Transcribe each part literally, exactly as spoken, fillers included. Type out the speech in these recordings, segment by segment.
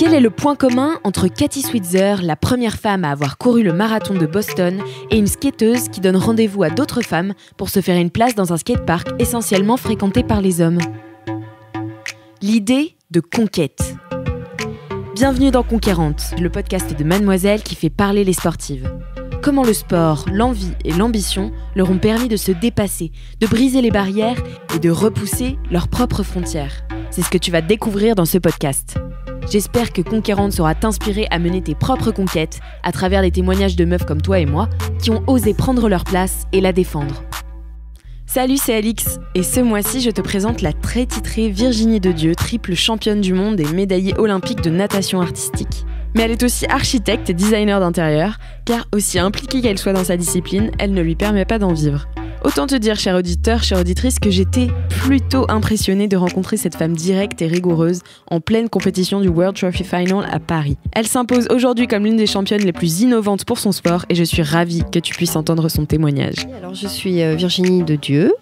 Quel est le point commun entre Katie Switzer, la première femme à avoir couru le marathon de Boston, et une skateuse qui donne rendez-vous à d'autres femmes pour se faire une place dans un skatepark essentiellement fréquenté par les hommes? L'idée de conquête. Bienvenue dans Conquérante, le podcast de Mademoiselle qui fait parler les sportives. Comment le sport, l'envie et l'ambition leur ont permis de se dépasser, de briser les barrières et de repousser leurs propres frontières. C'est ce que tu vas découvrir dans ce podcast. J'espère que Conquérante saura t'inspirer à mener tes propres conquêtes à travers des témoignages de meufs comme toi et moi qui ont osé prendre leur place et la défendre. Salut, c'est Alix, et ce mois-ci, je te présente la très titrée Virginie Dedieu, triple championne du monde et médaillée olympique de natation artistique. Mais elle est aussi architecte et designer d'intérieur, car aussi impliquée qu'elle soit dans sa discipline, elle ne lui permet pas d'en vivre. Autant te dire, cher auditeur, chère auditrice, que j'étais plutôt impressionnée de rencontrer cette femme directe et rigoureuse en pleine compétition du World Trophy Final à Paris. Elle s'impose aujourd'hui comme l'une des championnes les plus innovantes pour son sport et je suis ravie que tu puisses entendre son témoignage. Alors, je suis Virginie Dedieu.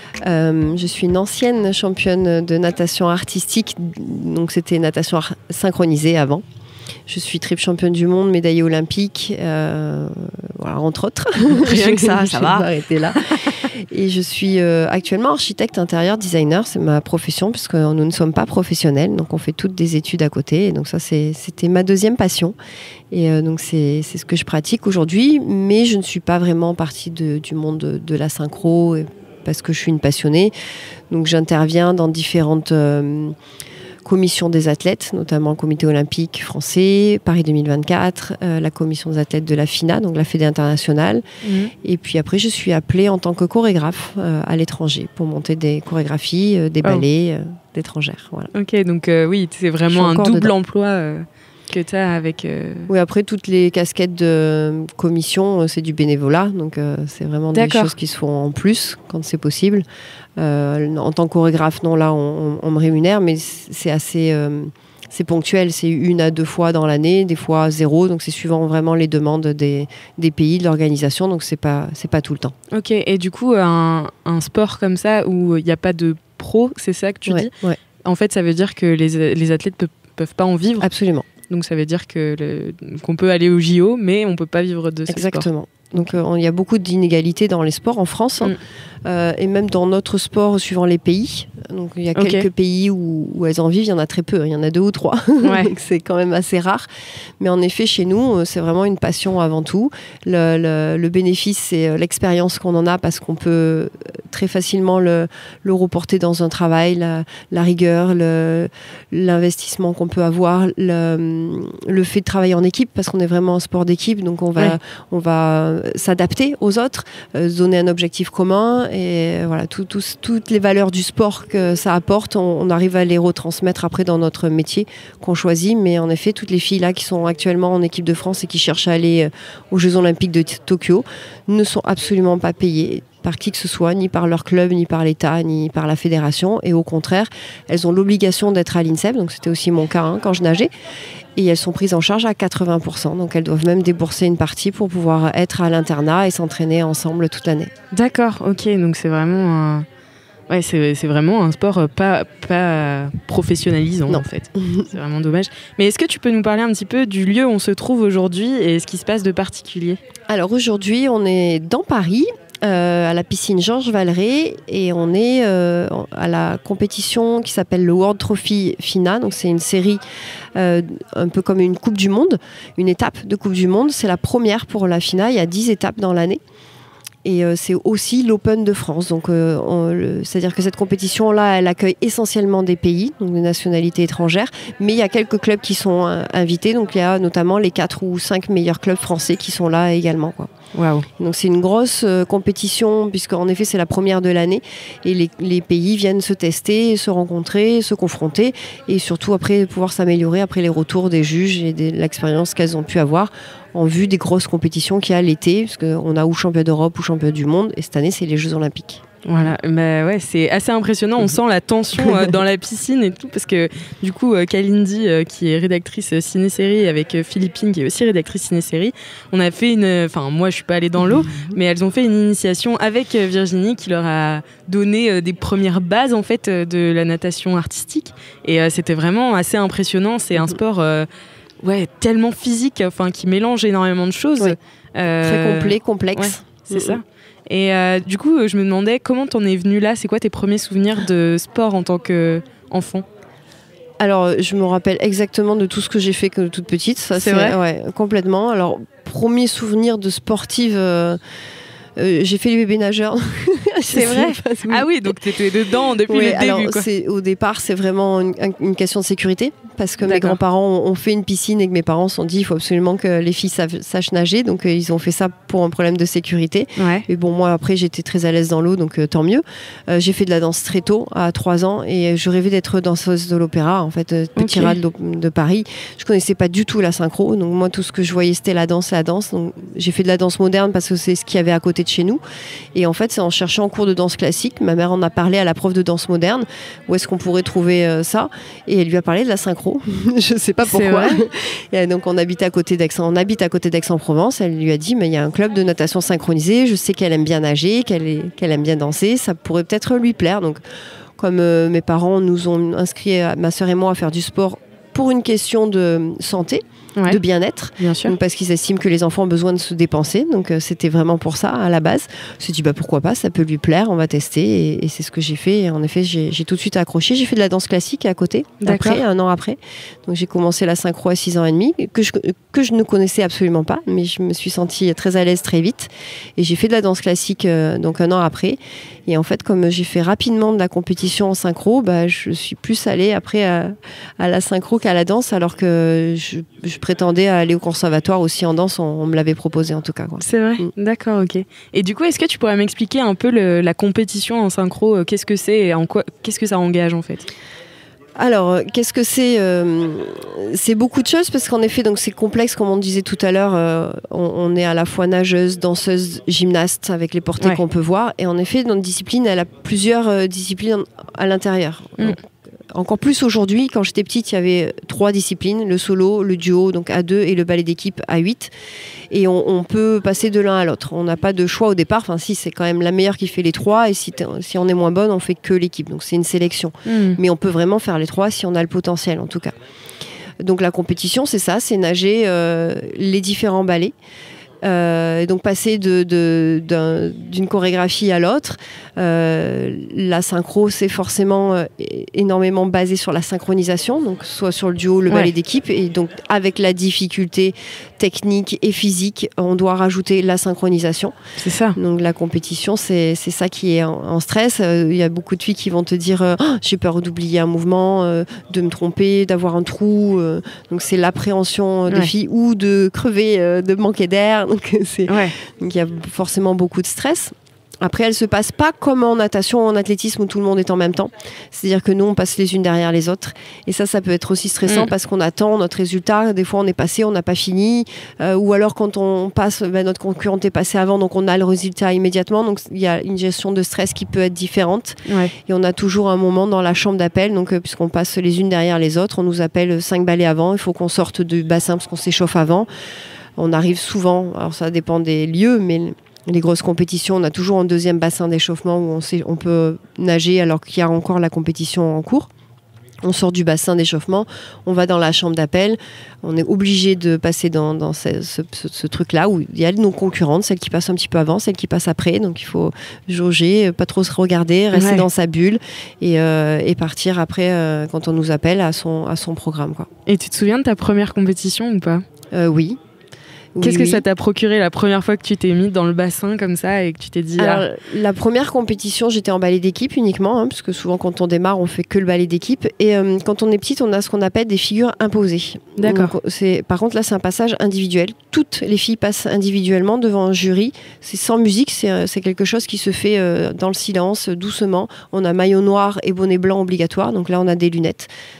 Euh, je suis une ancienne championne de natation artistique, donc c'était natation ar- synchronisée avant. Je suis triple championne du monde, médaillée olympique, euh, voilà, entre autres. Rien que ça, ça va. Je vais m'arrêter là. Et je suis euh, actuellement architecte intérieur designer, c'est ma profession, puisque nous ne sommes pas professionnels, donc on fait toutes des études à côté. Et donc ça, c'est, c'était ma deuxième passion. Et euh, donc c'est, c'est ce que je pratique aujourd'hui, mais je ne suis pas vraiment partie de, du monde de, de la synchro, parce que je suis une passionnée. Donc j'interviens dans différentes... Euh, commission des athlètes, notamment le comité olympique français, Paris deux mille vingt-quatre, euh, la commission des athlètes de la FINA, donc la Fédé internationale. Mmh. Et puis après, je suis appelée en tant que chorégraphe euh, à l'étranger pour monter des chorégraphies, euh, des ballets oh. euh, d'étrangères. Voilà. Ok, donc euh, oui, c'est vraiment un double dedans. emploi euh, que tu as avec... Euh... Oui, après, toutes les casquettes de commission, euh, c'est du bénévolat, donc euh, c'est vraiment D'accord. des choses qui se font en plus quand c'est possible. Euh, en tant que chorégraphe, non, là, on, on me rémunère, mais c'est assez euh, c'est ponctuel. C'est une à deux fois dans l'année, des fois zéro. Donc, c'est suivant vraiment les demandes des, des pays, de l'organisation. Donc, c'est pas, c'est pas tout le temps. Ok. Et du coup, un, un sport comme ça où il n'y a pas de pro, c'est ça que tu ouais, dis ouais. En fait, ça veut dire que les, les athlètes ne pe- peuvent pas en vivre. Absolument. Donc, ça veut dire que le, qu'on peut aller au J O, mais on ne peut pas vivre de ce sport. Exactement. Donc, il euh, y a beaucoup d'inégalités dans les sports en France. Hein. Mm. Euh, et même dans notre sport, suivant les pays. Donc, il y a okay. quelques pays où, où elles en vivent, il y en a très peu. Il y en a deux ou trois. Ouais. Donc, c'est quand même assez rare. Mais en effet, chez nous, c'est vraiment une passion avant tout. Le, le, le bénéfice, c'est l'expérience qu'on en a parce qu'on peut très facilement le, le reporter dans un travail, la, la rigueur, le, l'investissement qu'on peut avoir, le, le fait de travailler en équipe parce qu'on est vraiment un sport d'équipe. Donc, on va, ouais. on va s'adapter aux autres, euh, donner un objectif commun et voilà, tout, tout, toutes les valeurs du sport que ça apporte, on, on arrive à les retransmettre après dans notre métier qu'on choisit. Mais en effet, toutes les filles là qui sont actuellement en équipe de France et qui cherchent à aller aux Jeux Olympiques de Tokyo ne sont absolument pas payées par qui que ce soit, ni par leur club, ni par l'État, ni par la fédération. Et au contraire, elles ont l'obligation d'être à l'INSEP, donc c'était aussi mon cas hein, quand je nageais. Et elles sont prises en charge à quatre-vingts pour cent. Donc elles doivent même débourser une partie pour pouvoir être à l'internat et s'entraîner ensemble toute l'année. D'accord, ok. Donc c'est vraiment un, ouais, c'est, c'est vraiment un sport pas, pas professionnalisant non. en fait. C'est vraiment dommage. Mais est-ce que tu peux nous parler un petit peu du lieu où on se trouve aujourd'hui et ce qui se passe de particulier ? Alors aujourd'hui, on est dans Paris. Euh, à la piscine Georges Valeret et on est euh, à la compétition qui s'appelle le World Trophy FINA, donc c'est une série euh, un peu comme une Coupe du Monde, une étape de Coupe du Monde, c'est la première pour la FINA, il y a dix étapes dans l'année. Et euh, c'est aussi l'Open de France. Donc, euh, on, le, c'est-à-dire que cette compétition-là, elle accueille essentiellement des pays, donc des nationalités étrangères. Mais il y a quelques clubs qui sont euh, invités. Donc, il y a notamment les quatre ou cinq meilleurs clubs français qui sont là également, quoi. Waouh. Donc, c'est une grosse euh, compétition, puisqu'en effet, c'est la première de l'année. Et les, les pays viennent se tester, se rencontrer, se confronter. Et surtout, après, pouvoir s'améliorer après les retours des juges et de l'expérience qu'elles ont pu avoir en vue des grosses compétitions qu'il y a l'été, parce qu'on a ou championnat d'Europe ou championnat du monde, et cette année, c'est les Jeux Olympiques. Voilà, bah ouais, c'est assez impressionnant. On sent la tension euh, dans la piscine et tout, parce que du coup, euh, Kalindi, euh, qui est rédactrice euh, ciné-série, avec euh, Philippine, qui est aussi rédactrice ciné-série, on a fait une. Enfin, moi, je suis pas allée dans l'eau, mais elles ont fait une initiation avec euh, Virginie, qui leur a donné euh, des premières bases en fait euh, de la natation artistique. Et euh, c'était vraiment assez impressionnant. C'est un sport, euh, ouais, tellement physique, enfin, qui mélange énormément de choses. Oui. Euh, Très complet, complexe. Ouais, c'est mmh. ça. Et euh, du coup, je me demandais comment t'en es venue là. C'est quoi tes premiers souvenirs de sport en tant qu'enfant ? Alors, je me rappelle exactement de tout ce que j'ai fait que toute petite. Ça, c'est, c'est vrai ? Ouais, complètement. Alors, premier souvenir de sportive... Euh, Euh, j'ai fait les bébés nageurs. C'est vrai. Pas, oui. Ah oui, donc tu étais dedans depuis oui, le début. Alors, quoi. C'est, au départ, c'est vraiment une, une question de sécurité. Parce que D'accord. mes grands-parents ont fait une piscine et que mes parents se sont dit il faut absolument que les filles savent, sachent nager. Donc, euh, ils ont fait ça pour un problème de sécurité. Ouais. Et bon, moi, après, j'étais très à l'aise dans l'eau, donc euh, tant mieux. Euh, j'ai fait de la danse très tôt, à trois ans. Et je rêvais d'être danseuse de l'opéra, en fait, euh, petit okay. rat de, de Paris. Je connaissais pas du tout la synchro. Donc, moi, tout ce que je voyais, c'était la danse, la danse. Donc, j'ai fait de la danse moderne parce que c'est ce qu'il y avait à côté de chez nous. Et en fait, c'est en cherchant en cours de danse classique. Ma mère en a parlé à la prof de danse moderne. Où est-ce qu'on pourrait trouver euh, ça ? Et elle lui a parlé de la synchro. Je sais pas pourquoi. Et donc, on habite à côté d'Aix, on habite à côté d'Aix-en-Provence. Elle lui a dit, mais il y a un club de natation synchronisée. Je sais qu'elle aime bien nager, qu'elle, est, qu'elle aime bien danser. Ça pourrait peut-être lui plaire. Donc, comme euh, mes parents nous ont inscrits, ma sœur et moi, à faire du sport pour une question de santé. Ouais. De bien-être, bien sûr. Donc, parce qu'ils estiment que les enfants ont besoin de se dépenser. Donc euh, c'était vraiment pour ça à la base. Je me suis dit bah, pourquoi pas, ça peut lui plaire, on va tester. Et, et c'est ce que j'ai fait. Et en effet, j'ai, j'ai tout de suite accroché. J'ai fait de la danse classique à côté, après, un an après. Donc j'ai commencé la synchro à six ans et demi, que je, que je ne connaissais absolument pas, mais je me suis sentie très à l'aise très vite. Et j'ai fait de la danse classique euh, donc un an après. Et en fait, comme j'ai fait rapidement de la compétition en synchro, bah, je suis plus allée après à, à la synchro qu'à la danse, alors que je, je prétendais à aller au conservatoire aussi en danse, on, on me l'avait proposé en tout cas. Quoi. C'est vrai, mmh. D'accord, ok. Et du coup, est-ce que tu pourrais m'expliquer un peu le, la compétition en synchro, euh, qu'est-ce que c'est et en quoi, qu'est-ce que ça engage en fait ? Alors, qu'est-ce que c'est euh, C'est beaucoup de choses parce qu'en effet, donc c'est complexe, comme on disait tout à l'heure. Euh, on, on est à la fois nageuse, danseuse, gymnaste avec les portées ouais. qu'on peut voir. Et en effet, notre discipline, elle a plusieurs euh, disciplines à l'intérieur. Mmh. Donc, encore plus aujourd'hui, quand j'étais petite, il y avait trois disciplines, le solo, le duo, donc à deux, et le ballet d'équipe à huit. Et on, on peut passer de l'un à l'autre. On n'a pas de choix au départ. Enfin, si, c'est quand même la meilleure qui fait les trois. Et si, si on est moins bonne, on fait que l'équipe. Donc, c'est une sélection. Mmh. Mais on peut vraiment faire les trois si on a le potentiel, en tout cas. Donc, la compétition, c'est ça. C'est nager euh, les différents ballets. Euh, donc passer de, de, d'un, d'une chorégraphie à l'autre. Euh, la synchro, c'est forcément euh, énormément basé sur la synchronisation, donc soit sur le duo, le ballet ouais. d'équipe, et donc avec la difficulté technique et physique, on doit rajouter la synchronisation. C'est ça. Donc la compétition, c'est, c'est ça qui est en, en stress. Il euh, y a beaucoup de filles qui vont te dire euh, oh, j'ai peur d'oublier un mouvement, euh, de me tromper, d'avoir un trou. Euh, donc c'est l'appréhension des ouais. filles, ou de crever, euh, de manquer d'air. Donc c'est, ouais. donc il y a forcément beaucoup de stress. Après, elle se passe pas comme en natation ou en athlétisme où tout le monde est en même temps. C'est-à-dire que nous, on passe les unes derrière les autres. Et ça, ça peut être aussi stressant mmh. parce qu'on attend notre résultat. Des fois, on est passé, on n'a pas fini. Euh, ou alors, quand on passe, ben, notre concurrente est passée avant, donc on a le résultat immédiatement. Donc, il y a une gestion de stress qui peut être différente. Ouais. Et on a toujours un moment dans la chambre d'appel. Donc, euh, puisqu'on passe les unes derrière les autres, on nous appelle cinq balais avant. Il faut qu'on sorte du bassin parce qu'on s'échauffe avant. On arrive souvent, alors ça dépend des lieux, mais les grosses compétitions, on a toujours un deuxième bassin d'échauffement où on, sait, on peut nager alors qu'il y a encore la compétition en cours. On sort du bassin d'échauffement, on va dans la chambre d'appel, on est obligé de passer dans, dans ce, ce, ce, ce truc-là où il y a nos concurrentes, celles qui passent un petit peu avant, celles qui passent après, donc il faut jauger, pas trop se regarder, rester ouais. dans sa bulle et, euh, et partir après euh, quand on nous appelle à son, à son programme, quoi. Et tu te souviens de ta première compétition ou pas ? euh, Oui. Qu'est-ce oui, que oui. ça t'a procuré la première fois que tu t'es mise dans le bassin comme ça et que tu t'es dit... Alors, ah... La première compétition, j'étais en ballet d'équipe uniquement, hein, parce que souvent quand on démarre, on fait que le ballet d'équipe. Et euh, quand on est petite, on a ce qu'on appelle des figures imposées. D'accord. Donc, c'est, par contre, là, c'est un passage individuel. Toutes les filles passent individuellement devant un jury. C'est sans musique, c'est, c'est quelque chose qui se fait euh, dans le silence, doucement. On a maillot noir et bonnet blanc obligatoire, donc là, on a des lunettes.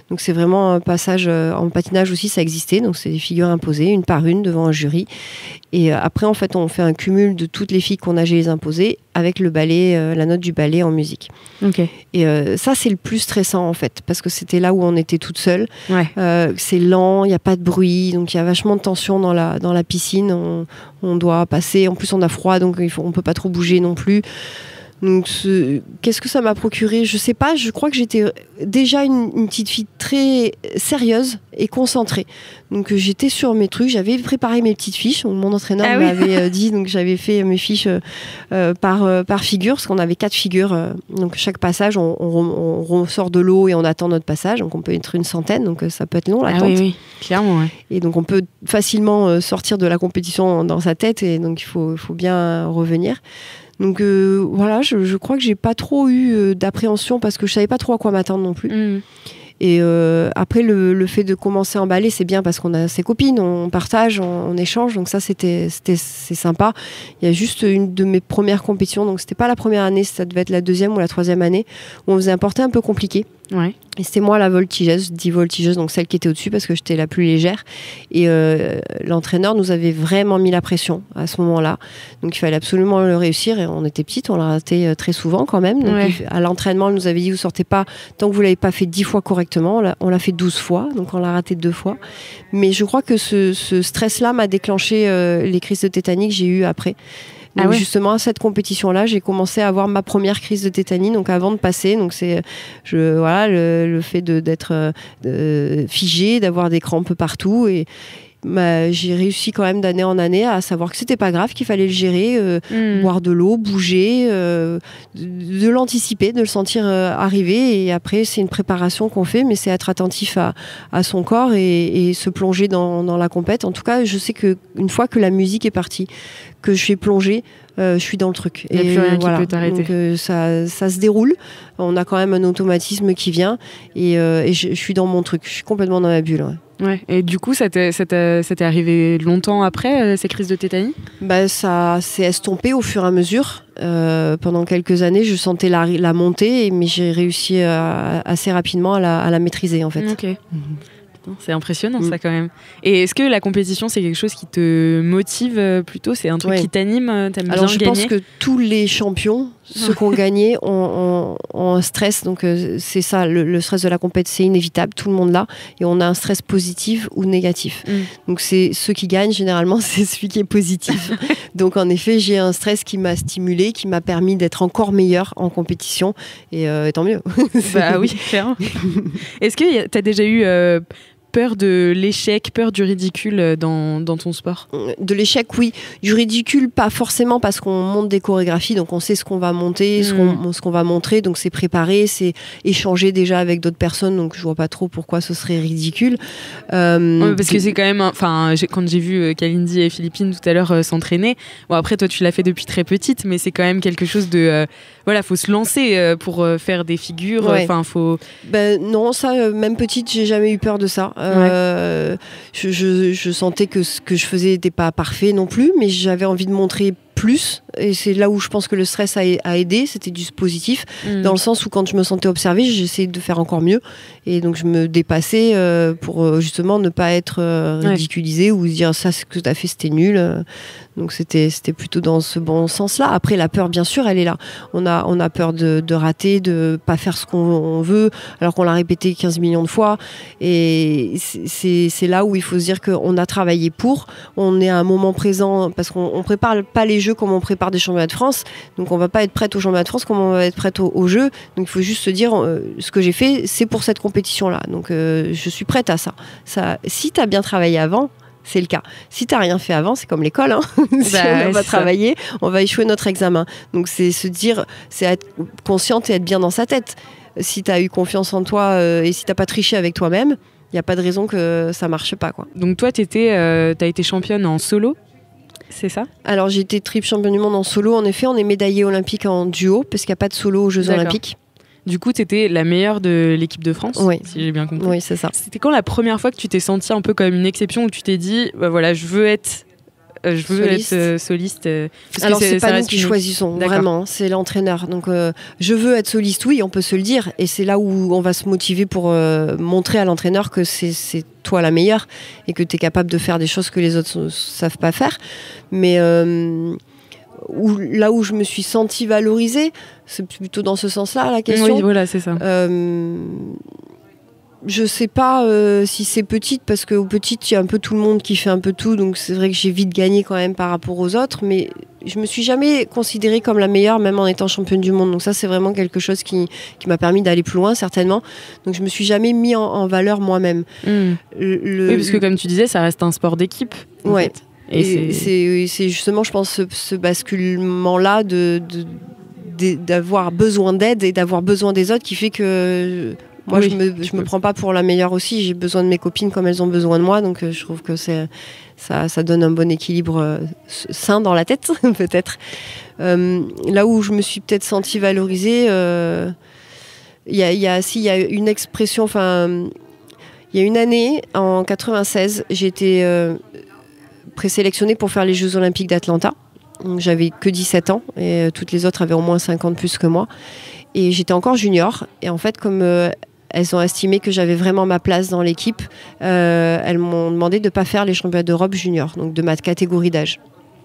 Donc c'est vraiment un passage euh, en patinage aussi, ça existait. Donc c'est des figures imposées, une par une, devant un jury. Et euh, après, en fait, on fait un cumul de toutes les filles qu'on nageait les imposées avec le ballet, euh, la note du ballet en musique. Okay. Et euh, ça, c'est le plus stressant, en fait, parce que c'était là où on était toute seule. Ouais. Euh, c'est lent, il n'y a pas de bruit, donc il y a vachement de tension dans la, dans la piscine. On, on doit passer, en plus on a froid, donc il faut, on ne peut pas trop bouger non plus. Donc, ce, qu'est-ce que ça m'a procuré ? Je sais pas, je crois que j'étais déjà une, une petite fille très sérieuse et concentrée. Donc, j'étais sur mes trucs, j'avais préparé mes petites fiches. Mon entraîneur ah m'avait oui. dit, donc j'avais fait mes fiches euh, par, euh, par figure, parce qu'on avait quatre figures. Euh, donc, chaque passage, on, on, on ressort de l'eau et on attend notre passage. Donc, on peut être une centaine, donc ça peut être long l'attente. Ah oui, oui, clairement. Ouais. Et donc, on peut facilement euh, sortir de la compétition dans sa tête, et donc il faut, il faut bien revenir. Donc euh, voilà, je, je crois que j'ai pas trop eu euh, d'appréhension parce que je savais pas trop à quoi m'attendre non plus. Mmh. Et euh, après, le, le fait de commencer en ballet, c'est bien parce qu'on a ses copines, on partage, on, on échange. Donc ça, c'était, c'était, c'est sympa. Il y a juste une de mes premières compétitions, donc c'était pas la première année, ça devait être la deuxième ou la troisième année, où on faisait un porté un peu compliqué. Ouais. Et c'était moi la voltigeuse, dix voltigeuses, donc celle qui était au-dessus parce que j'étais la plus légère. Et euh, l'entraîneur nous avait vraiment mis la pression à ce moment-là. Donc il fallait absolument le réussir. Et on était petites, on l'a raté très souvent quand même. Donc ouais. il, à l'entraînement, il nous avait dit vous sortez pas tant que vous l'avez pas fait dix fois correctement. On l'a, on l'a fait douze fois, donc on l'a raté deux fois. Mais je crois que ce, ce stress-là m'a déclenché euh, les crises de tétanie que j'ai eues après. Donc ah ouais. justement à cette compétition-là, j'ai commencé à avoir ma première crise de tétanie. Donc avant de passer, donc c'est je voilà le, le fait de d'être euh, figé, d'avoir des crampes partout et bah, j'ai réussi quand même d'année en année à savoir que c'était pas grave, qu'il fallait le gérer, euh, mmh. boire de l'eau, bouger, euh, de, de l'anticiper, de le sentir euh, arriver. Et après, c'est une préparation qu'on fait, mais c'est être attentif à, à son corps et, et se plonger dans, dans la compète. En tout cas, je sais qu'une fois que la musique est partie, que je suis plongée, euh, je suis dans le truc. Il n'y a plus rien voilà. qui peut t'arrêter. Donc, euh, ça, ça se déroule. On a quand même un automatisme qui vient et, euh, et je, je suis dans mon truc. Je suis complètement dans ma bulle. Ouais. Ouais. Et du coup, ça t'est, ça t'est, ça t'est arrivé longtemps après euh, ces crises de tétanie ? Bah, ça s'est estompé au fur et à mesure. Euh, pendant quelques années, je sentais la, la montée, mais j'ai réussi à, assez rapidement à la, à la maîtriser en fait. Ok. Mmh. C'est impressionnant mmh. ça quand même. Et est-ce que la compétition c'est quelque chose qui te motive plutôt ? C'est un truc ouais. qui t'anime ? T'aimes Alors bien je gagner ? pense que tous les champions, ceux qui ont gagné, ont, ont, ont un stress. Donc euh, c'est ça, le, le stress de la compétition, c'est inévitable, tout le monde l'a. Et on a un stress positif ou négatif. Mmh. Donc c'est ceux qui gagnent, généralement, c'est celui qui est positif. Donc en effet, j'ai un stress qui m'a stimulé, qui m'a permis d'être encore meilleure en compétition. Et, euh, et tant mieux. Bah oui, clairement. Est-ce que tu as déjà eu... Euh, peur de l'échec, peur du ridicule dans, dans ton sport ? De l'échec, oui. Du ridicule, pas forcément parce qu'on monte des chorégraphies, donc on sait ce qu'on va monter, mmh. ce, qu'on, ce qu'on va montrer, donc c'est préparé, c'est échanger déjà avec d'autres personnes, donc je vois pas trop pourquoi ce serait ridicule. Euh, ouais, parce que c'est quand même, enfin, quand j'ai vu Kalindi et Philippine tout à l'heure euh, s'entraîner, bon après toi tu l'as fait depuis très petite, mais c'est quand même quelque chose de, euh, voilà, faut se lancer euh, pour euh, faire des figures, enfin ouais. faut. Ben non, ça, euh, même petite, j'ai jamais eu peur de ça. Euh, ouais. je, je, je sentais que ce que je faisais n'était pas parfait non plus, mais j'avais envie de montrer plus, et c'est là où je pense que le stress a, a aidé, c'était du positif, mmh. dans le sens où quand je me sentais observée, j'essayais de faire encore mieux, et donc je me dépassais euh, pour justement ne pas être euh, ridiculisée ouais. ou dire ça ce que tu as fait c'était nul, donc c'était, c'était plutôt dans ce bon sens-là. Après la peur bien sûr elle est là, on a, on a peur de, de rater, de pas faire ce qu'on veut alors qu'on l'a répété quinze millions de fois, et c'est, c'est, c'est là où il faut se dire qu'on a travaillé pour, on est à un moment présent, parce qu'on on prépare pas les jeux comme on prépare des championnats de France, donc on va pas être prête aux championnats de France comme on va être prête aux, aux jeux, donc il faut juste se dire euh, ce que j'ai fait c'est pour cette compétition là, donc euh, je suis prête à ça, ça si tu as bien travaillé avant c'est le cas. Si t'as rien fait avant, c'est comme l'école. Hein. si bah, on n'a pas travaillé, on va échouer notre examen. Donc c'est se dire, c'est être consciente et être bien dans sa tête. Si t'as eu confiance en toi euh, et si t'as pas triché avec toi-même, il y a pas de raison que ça marche pas, quoi. Donc toi, t'étais, euh, t'as été championne en solo. C'est ça ? Alors j'ai été triple championne du monde en solo. En effet, on est médaillée olympique en duo parce qu'il n'y a pas de solo aux Jeux D'accord. olympiques. Du coup, tu étais la meilleure de l'équipe de France, oui. si j'ai bien compris. Oui, c'est ça. C'était quand la première fois que tu t'es sentie un peu comme une exception, où tu t'es dit, bah voilà, je veux être euh, je veux soliste. être euh, soliste euh, parce Alors, que c'est, c'est pas nous qui unique. choisissons, D'accord. vraiment, c'est l'entraîneur. Donc, euh, je veux être soliste, oui, on peut se le dire. Et c'est là où on va se motiver pour euh, montrer à l'entraîneur que c'est, c'est toi la meilleure et que tu es capable de faire des choses que les autres ne savent pas faire. Mais euh, où, là où je me suis sentie valorisée, c'est plutôt dans ce sens-là, la question. Oui, voilà, c'est ça. Euh, Je sais pas euh, si c'est petite, parce qu'au petite, il y a un peu tout le monde qui fait un peu tout, donc c'est vrai que j'ai vite gagné quand même par rapport aux autres, mais je me suis jamais considérée comme la meilleure, même en étant championne du monde. Donc ça, c'est vraiment quelque chose qui, qui m'a permis d'aller plus loin, certainement. Donc je me suis jamais mis en, en valeur moi-même. Mmh. Le, oui, parce que comme tu disais, ça reste un sport d'équipe. Ouais. Fait. Et, et c'est... C'est, c'est justement, je pense, ce, ce basculement-là de, de, de, d'avoir besoin d'aide et d'avoir besoin des autres qui fait que... Moi, oui, je me, je me prends pas pour la meilleure aussi. J'ai besoin de mes copines comme elles ont besoin de moi. Donc, euh, je trouve que c'est, ça, ça donne un bon équilibre euh, sain dans la tête, peut-être. Euh, là où je me suis peut-être sentie valorisée, il euh, y a, y a, si, y a une expression, enfin, il y a une année, en quatre-vingt-seize, j'ai été euh, présélectionnée pour faire les Jeux Olympiques d'Atlanta. Donc, j'avais que dix-sept ans et euh, toutes les autres avaient au moins cinquante plus que moi. Et j'étais encore junior. Et en fait, comme... Euh, elles ont estimé que j'avais vraiment ma place dans l'équipe. Euh, elles m'ont demandé de ne pas faire les championnats d'Europe junior, donc de ma catégorie d'âge.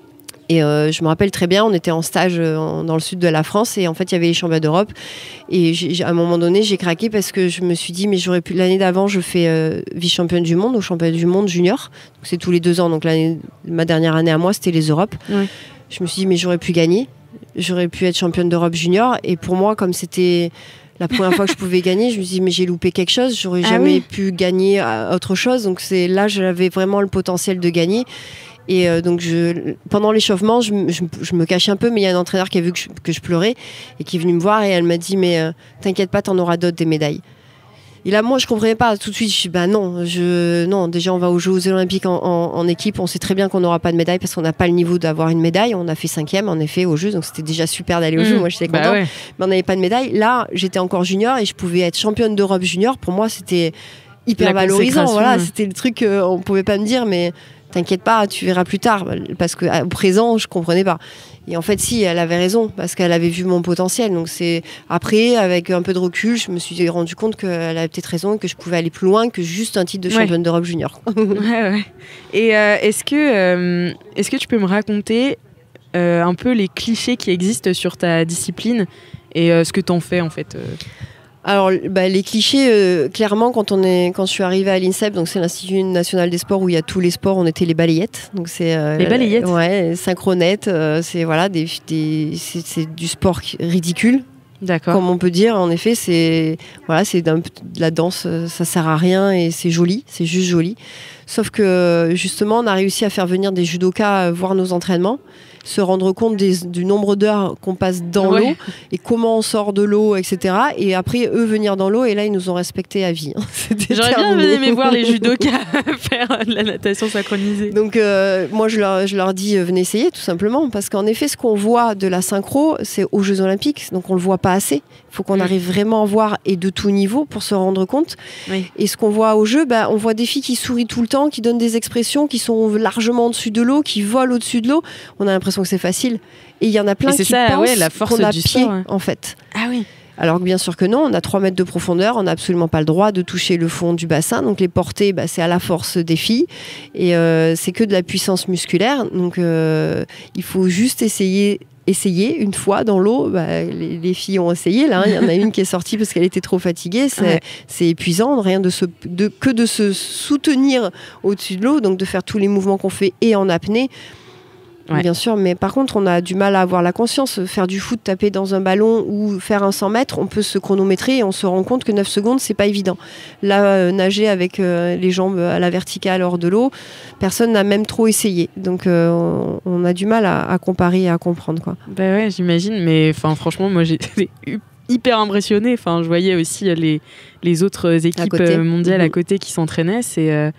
Et euh, je me rappelle très bien, on était en stage en, dans le sud de la France et en fait il y avait les championnats d'Europe. Et j'ai, à un moment donné, j'ai craqué parce que je me suis dit, mais j'aurais pu. L'année d'avant, je fais euh, vice-championne du monde au championnat du monde junior. Donc c'est tous les deux ans. Donc l'année, ma dernière année à moi, c'était les Europes. Ouais. Je me suis dit, mais j'aurais pu gagner. J'aurais pu être championne d'Europe junior. Et pour moi, comme c'était la première fois que je pouvais gagner, je me suis dit, mais j'ai loupé quelque chose, j'aurais ah jamais oui. pu gagner autre chose. Donc c'est là, j'avais vraiment le potentiel de gagner. Et euh, donc, je, pendant l'échauffement, je, je, je me cachais un peu, mais il y a un entraîneur qui a vu que je, que je pleurais et qui est venu me voir et elle m'a dit, mais euh, t'inquiète pas, t'en auras d'autres des médailles. Et là, moi, je comprenais pas. Tout de suite, je suis bah non, je, non, déjà, on va aux Jeux Olympiques en, en, en équipe. On sait très bien qu'on n'aura pas de médaille parce qu'on n'a pas le niveau d'avoir une médaille. On a fait cinquième, en effet, aux Jeux. Donc, c'était déjà super d'aller aux mmh, Jeux. Moi, j'étais contente. Bah ouais. Mais on n'avait pas de médaille. Là, j'étais encore junior et je pouvais être championne d'Europe junior. Pour moi, c'était hyper La valorisant. Voilà, ouais. C'était le truc qu'on ne pouvait pas me dire, mais t'inquiète pas, tu verras plus tard. Parce qu'au présent, je comprenais pas. Et en fait, si, elle avait raison, parce qu'elle avait vu mon potentiel. Donc, c'est après, avec un peu de recul, je me suis rendu compte qu'elle avait peut-être raison et que je pouvais aller plus loin que juste un titre de championne ouais. d'Europe junior. ouais, ouais. Et euh, est-ce que, euh, est-ce que tu peux me raconter euh, un peu les clichés qui existent sur ta discipline et euh, ce que t'en fais, en fait euh... Alors, bah, les clichés, euh, clairement, quand, on est, quand je suis arrivée à l'INSEP, donc c'est l'Institut national des sports où il y a tous les sports, on était les balayettes. Donc c'est, euh, les balayettes Ouais, synchronettes, euh, c'est, voilà, des, des, c'est, c'est du sport ridicule. D'accord. Comme on peut dire, en effet, c'est, voilà, c'est d'un, de la danse, ça sert à rien et c'est joli, c'est juste joli. Sauf que, justement, on a réussi à faire venir des judokas voir nos entraînements, se rendre compte des, du nombre d'heures qu'on passe dans ouais. l'eau et comment on sort de l'eau, et cetera. Et après, eux venir dans l'eau et là, ils nous ont respectés à vie. J'aurais bien aimé voir les judokas faire de la natation synchronisée. Donc, euh, moi, je leur, je leur dis, venez essayer, tout simplement. Parce qu'en effet, ce qu'on voit de la synchro, c'est aux Jeux Olympiques. Donc, on ne le voit pas assez. Il faut qu'on mmh. arrive vraiment à voir et de tout niveau pour se rendre compte. Oui. Et ce qu'on voit aux Jeux, bah, on voit des filles qui sourient tout le temps, qui donnent des expressions, qui sont largement au-dessus de l'eau, qui volent au-dessus de l'eau. On a l'impression que c'est facile. Et il y en a plein qui ça, pensent ouais, la force qu'on a du pied, sport, ouais. en fait. Ah oui. Alors que bien sûr que non, on a trois mètres de profondeur, on n'a absolument pas le droit de toucher le fond du bassin. Donc les portées, bah, c'est à la force des filles. Et euh, c'est que de la puissance musculaire. Donc euh, il faut juste essayer... essayer une fois dans l'eau, bah, les, les filles ont essayé là, il hein. y en a une qui est sortie parce qu'elle était trop fatiguée, c'est, ouais. c'est épuisant, rien de se, de, que de se soutenir au-dessus de l'eau, donc de faire tous les mouvements qu'on fait et en apnée. Ouais. Bien sûr, mais par contre, on a du mal à avoir la conscience. Faire du foot, taper dans un ballon ou faire un cent mètres, on peut se chronométrer et on se rend compte que neuf secondes, c'est pas évident. Là, euh, nager avec euh, les jambes à la verticale hors de l'eau, personne n'a même trop essayé. Donc, euh, on, on a du mal à, à comparer et à comprendre, quoi. Bah ouais, j'imagine, mais franchement, moi, j'ai hyper impressionnée. Enfin, je voyais aussi les, les autres équipes à mondiales mmh. à côté qui s'entraînaient. C'est... Euh...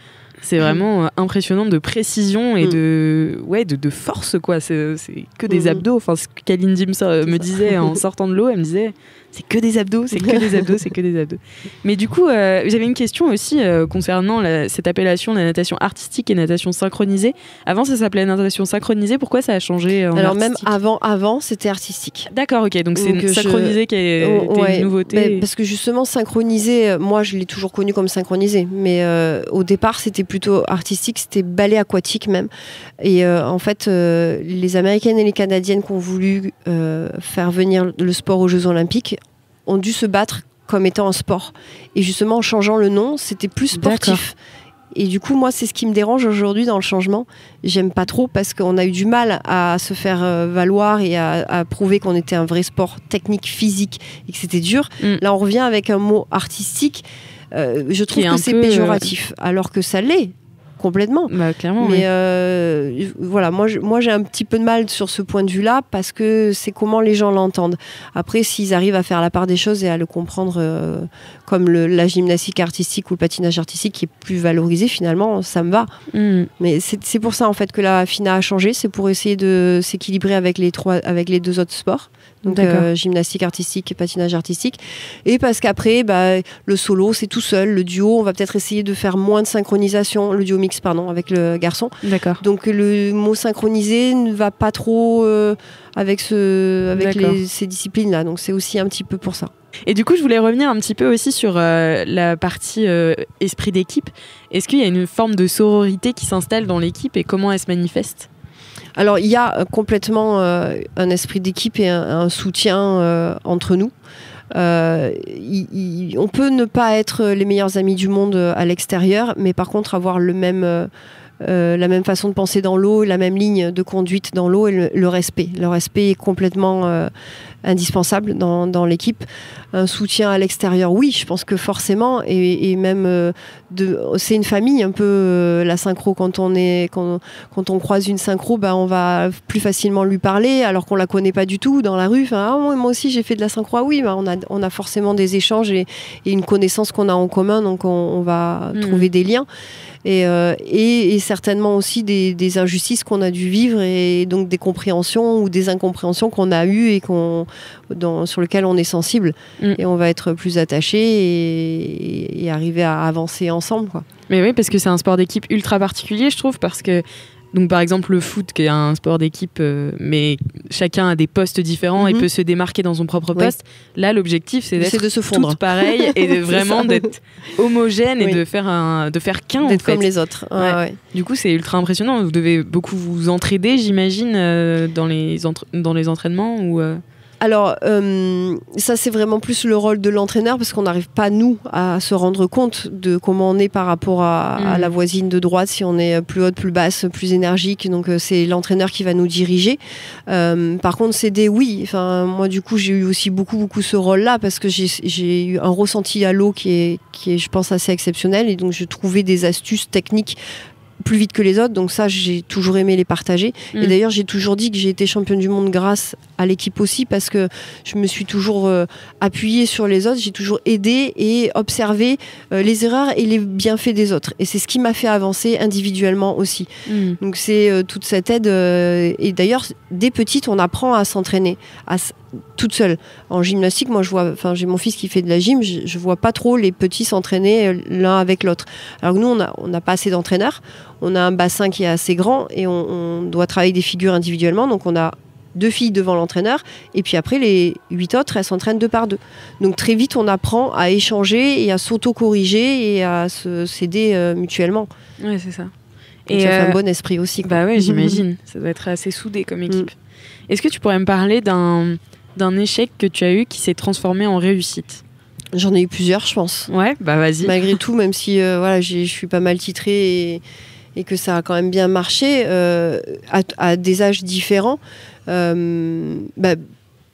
C'est vraiment impressionnant de précision et mmh. de, ouais, de, de force, quoi. C'est, c'est que des mmh. abdos. Enfin, ce que Kalindi me, me disait en sortant de l'eau, elle me disait c'est que des abdos, c'est que des abdos, c'est que des abdos. Mais du coup, euh, j'avais une question aussi euh, concernant la, cette appellation, la natation artistique et natation synchronisée. Avant, ça s'appelait natation synchronisée. Pourquoi ça a changé en Alors artistique ? Même avant, avant, c'était artistique. D'accord, ok. Donc, c'est donc, synchronisé je... qui est oh, ouais, une nouveauté. Ben, parce que justement, synchronisé, moi, je l'ai toujours connu comme synchronisé. Mais euh, au départ, c'était plutôt artistique. C'était ballet aquatique même. Et euh, en fait, euh, les Américaines et les Canadiennes qui ont voulu euh, faire venir le sport aux Jeux Olympiques ont dû se battre comme étant un sport. Et justement, en changeant le nom, c'était plus sportif. D'accord. Et du coup, moi, c'est ce qui me dérange aujourd'hui dans le changement. J'aime pas trop parce qu'on a eu du mal à se faire valoir et à, à prouver qu'on était un vrai sport technique, physique et que c'était dur. Mm. Là, on revient avec un mot artistique. Euh, je trouve que c'est peu, péjoratif, euh... alors que ça l'est. Complètement. Bah, clairement, mais oui. euh, voilà, moi, je, moi j'ai un petit peu de mal sur ce point de vue-là parce que c'est comment les gens l'entendent. Après, s'ils arrivent à faire la part des choses et à le comprendre euh, comme le, la gymnastique artistique ou le patinage artistique qui est plus valorisé, finalement, ça me va. Mm. Mais c'est, c'est pour ça en fait que la FINA a changé, c'est pour essayer de s'équilibrer avec les, trois, avec les deux autres sports. Donc euh, gymnastique artistique et patinage artistique. Et parce qu'après, bah, le solo, c'est tout seul. Le duo, on va peut-être essayer de faire moins de synchronisation. Le duo mix, pardon, avec le garçon. D'accord. Donc le mot synchronisé ne va pas trop euh, avec, ce, avec les, ces disciplines-là. Donc c'est aussi un petit peu pour ça. Et du coup, je voulais revenir un petit peu aussi sur euh, la partie euh, esprit d'équipe. Est-ce qu'il y a une forme de sororité qui s'installe dans l'équipe et comment elle se manifeste ? Alors, il y a complètement euh, un esprit d'équipe et un, un soutien euh, entre nous. Euh, y, y, on peut ne pas être les meilleurs amis du monde à l'extérieur, mais par contre avoir le même, euh, euh, la même façon de penser dans l'eau, la même ligne de conduite dans l'eau et le, le respect. Le respect est complètement euh, indispensable dans, dans l'équipe. Un soutien à l'extérieur, oui, je pense que forcément, et, et même euh, de, c'est une famille un peu euh, la synchro. Quand on est, quand, quand on croise une synchro, bah, on va plus facilement lui parler alors qu'on la connaît pas du tout dans la rue. Enfin, ah, moi aussi j'ai fait de la synchro. Ah, oui, bah, on a, on a forcément des échanges et, et une connaissance qu'on a en commun, donc on, on va mmh. trouver des liens. Et, euh, et, et certainement aussi des, des injustices qu'on a dû vivre et donc des compréhensions ou des incompréhensions qu'on a eues et qu'on, dans, sur lesquelles on est sensible. Mm. Et on va être plus attachés et, et arriver à avancer ensemble, quoi. Mais oui, parce que c'est un sport d'équipe ultra particulier, je trouve, parce que donc par exemple le foot qui est un sport d'équipe euh, mais chacun a des postes différents mm-hmm. et peut se démarquer dans son propre poste. Oui. Là l'objectif c'est d'être c'est de se fondre. Toutes pareilles et de vraiment d'être homogène oui. et de faire un de faire qu'un d'être en fait. Comme les autres. Ouais, ouais. Ouais. Du coup c'est ultra impressionnant. Vous devez beaucoup vous entraider j'imagine euh, dans les entre... dans les entraînements ou euh... Alors, euh, ça, c'est vraiment plus le rôle de l'entraîneur parce qu'on n'arrive pas, nous, à se rendre compte de comment on est par rapport à, mmh. à la voisine de droite, si on est plus haute, plus basse, plus énergique. Donc, euh, c'est l'entraîneur qui va nous diriger. Euh, par contre, c'est des oui. Enfin, moi, du coup, j'ai eu aussi beaucoup, beaucoup ce rôle-là parce que j'ai, j'ai eu un ressenti à l'eau qui est, qui est, je pense, assez exceptionnel. Et donc, je trouvais des astuces techniques plus vite que les autres, donc ça j'ai toujours aimé les partager. Mmh. Et d'ailleurs j'ai toujours dit que j'ai été championne du monde grâce à l'équipe aussi parce que je me suis toujours euh, appuyée sur les autres, j'ai toujours aidé et observé euh, les erreurs et les bienfaits des autres et c'est ce qui m'a fait avancer individuellement aussi. Mmh. Donc c'est euh, toute cette aide euh, et d'ailleurs dès petite on apprend à s'entraîner à s- toute seule. En gymnastique, moi je vois, enfin j'ai mon fils qui fait de la gym, je, je vois pas trop les petits s'entraîner l'un avec l'autre. Alors que nous on a, on n'a pas assez d'entraîneurs, on a un bassin qui est assez grand et on, on doit travailler des figures individuellement, donc on a deux filles devant l'entraîneur et puis après les huit autres elles s'entraînent deux par deux. Donc très vite on apprend à échanger et à s'auto-corriger et à se, s'aider euh, mutuellement. Ouais c'est ça. Donc et ça euh... fait un bon esprit aussi. Bah ouais j'imagine, ça doit être assez soudé comme équipe. Mm. Est-ce que tu pourrais me parler d'un d'un échec que tu as eu qui s'est transformé en réussite? J'en ai eu plusieurs, je pense. Ouais, bah vas-y. Malgré tout, même si euh, voilà, je suis pas mal titrée et, et que ça a quand même bien marché, euh, à, à des âges différents, euh, bah,